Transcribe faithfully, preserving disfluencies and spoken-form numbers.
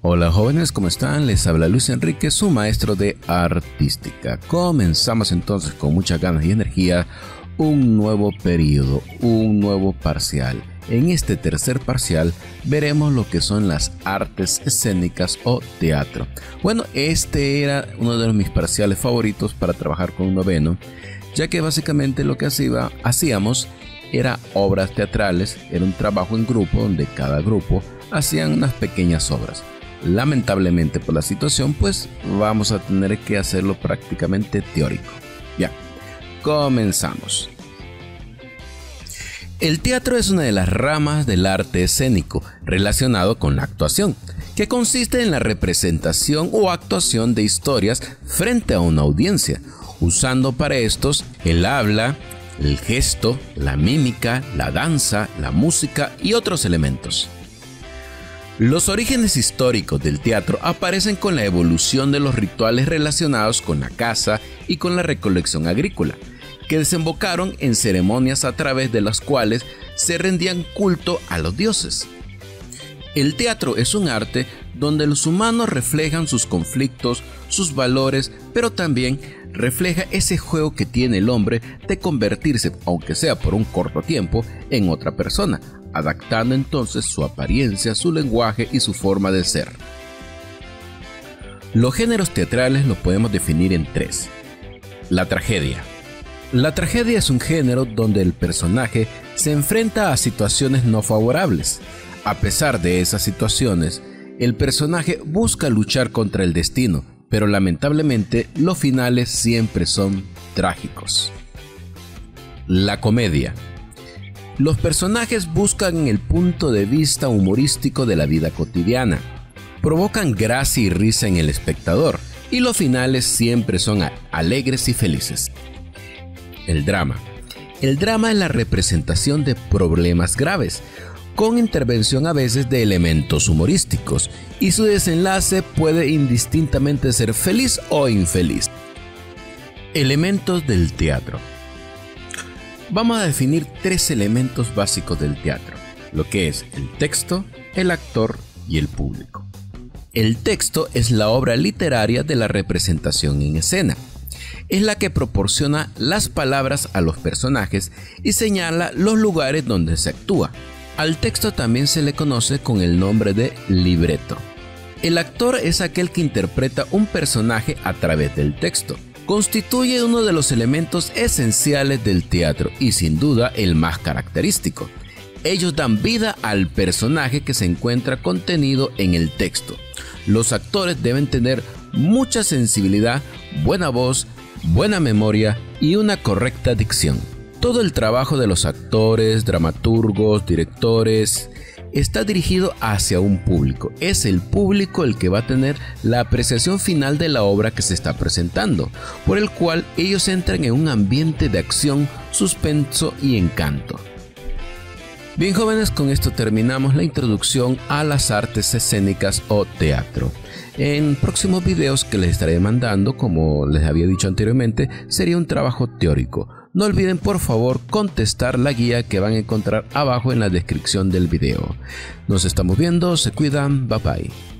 Hola jóvenes, ¿cómo están? Les habla Luis Enrique, su maestro de artística. Comenzamos entonces con muchas ganas y energía un nuevo periodo, un nuevo parcial. En este tercer parcial veremos lo que son las artes escénicas o teatro. Bueno, este era uno de mis parciales favoritos para trabajar con un noveno, ya que básicamente lo que hacía, hacíamos era obras teatrales, era un trabajo en grupo donde cada grupo hacían unas pequeñas obras. Lamentablemente por la situación, pues vamos a tener que hacerlo prácticamente teórico. Ya, comenzamos. El teatro es una de las ramas del arte escénico relacionado con la actuación, que consiste en la representación o actuación de historias frente a una audiencia, usando para estos el habla, el gesto, la mímica, la danza, la música y otros elementos. Los orígenes históricos del teatro aparecen con la evolución de los rituales relacionados con la caza y con la recolección agrícola, que desembocaron en ceremonias a través de las cuales se rendían culto a los dioses. El teatro es un arte donde los humanos reflejan sus conflictos, sus valores, pero también refleja ese juego que tiene el hombre de convertirse, aunque sea por un corto tiempo, en otra persona, adaptando entonces su apariencia, su lenguaje y su forma de ser. Los géneros teatrales los podemos definir en tres. La tragedia. La tragedia es un género donde el personaje se enfrenta a situaciones no favorables. A pesar de esas situaciones, el personaje busca luchar contra el destino, pero lamentablemente los finales siempre son trágicos. La comedia. Los personajes buscan el punto de vista humorístico de la vida cotidiana, provocan gracia y risa en el espectador, y los finales siempre son alegres y felices. El drama. El drama es la representación de problemas graves, con intervención a veces de elementos humorísticos, y su desenlace puede indistintamente ser feliz o infeliz. Elementos del teatro. Vamos a definir tres elementos básicos del teatro, lo que es el texto, el actor y el público. El texto es la obra literaria de la representación en escena. Es la que proporciona las palabras a los personajes y señala los lugares donde se actúa. Al texto también se le conoce con el nombre de libreto. El actor es aquel que interpreta un personaje a través del texto. Constituye uno de los elementos esenciales del teatro y sin duda el más característico. Ellos dan vida al personaje que se encuentra contenido en el texto. Los actores deben tener mucha sensibilidad, buena voz, buena memoria y una correcta dicción. Todo el trabajo de los actores, dramaturgos, directores está dirigido hacia un público. Es el público el que va a tener la apreciación final de la obra que se está presentando, por el cual ellos entran en un ambiente de acción, suspenso y encanto. Bien jóvenes, con esto terminamos la introducción a las artes escénicas o teatro. En próximos videos que les estaré mandando, como les había dicho anteriormente, sería un trabajo teórico. No olviden por favor contestar la guía que van a encontrar abajo en la descripción del video. Nos estamos viendo, se cuidan, bye bye.